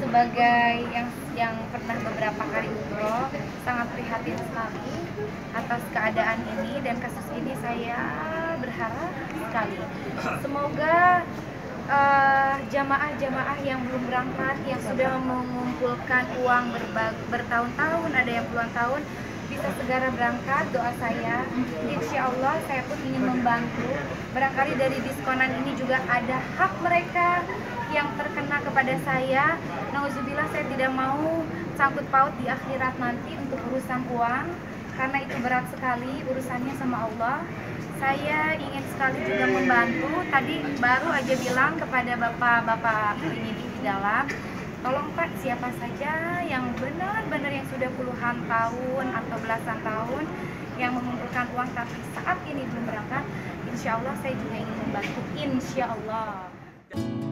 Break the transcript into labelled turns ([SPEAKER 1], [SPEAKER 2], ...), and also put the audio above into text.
[SPEAKER 1] sebagai yang pernah beberapa kali umroh, sangat prihatin sekali atas keadaan ini dan kasus ini. Saya berharap sekali semoga jamaah-jamaah yang belum berangkat, yang sudah mengumpulkan uang bertahun-tahun, ada yang puluhan tahun, bisa segera berangkat. Doa saya, insya Allah saya pun ingin membantu. Barangkali dari diskonan ini juga ada hak mereka yang terkena kepada saya. Nauzubillah, saya tidak mau sangkut paut di akhirat nanti untuk urusan uang, karena itu berat sekali urusannya sama Allah. Saya ingin sekali juga membantu. Tadi baru aja bilang kepada bapak-bapak penyidik di dalam, tolong Pak, siapa saja yang benar-benar yang sudah puluhan tahun atau belasan tahun yang mengumpulkan uang tapi saat ini belum berangkat, insya Allah saya juga ingin membantu, insya Allah.